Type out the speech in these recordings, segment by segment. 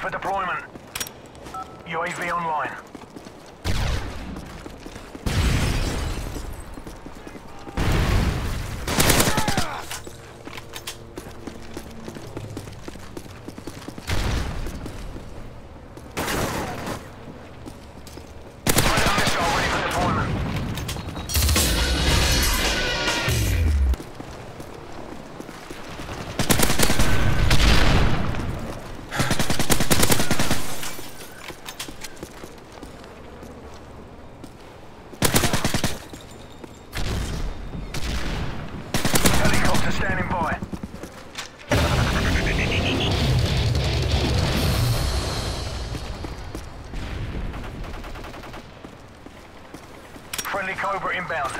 for deployment. UAV online. Standing by. Friendly Cobra inbound.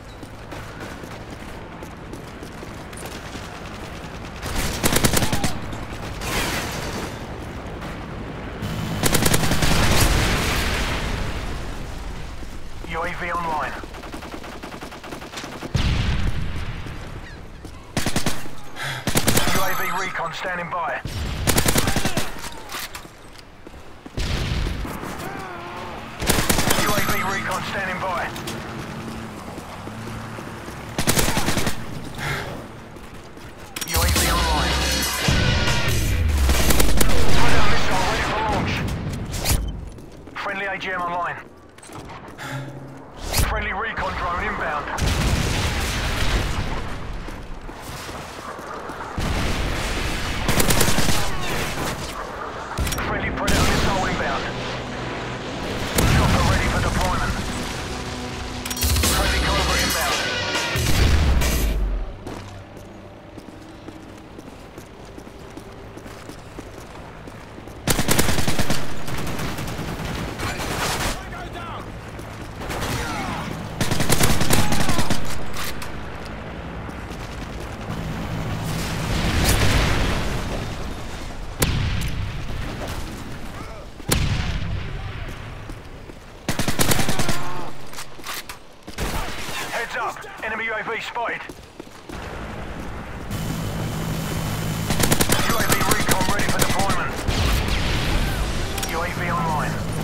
UAV online. UAV recon standing by. UAV recon standing by. UAV online. Predator missile ready for launch. Friendly AGM online. Friendly recon drone inbound. Friendly Predator missile inbound. Chopper ready for deployment. Friendly Cobra inbound. Heads up! Enemy UAV spotted! UAV recon ready for deployment. UAV online.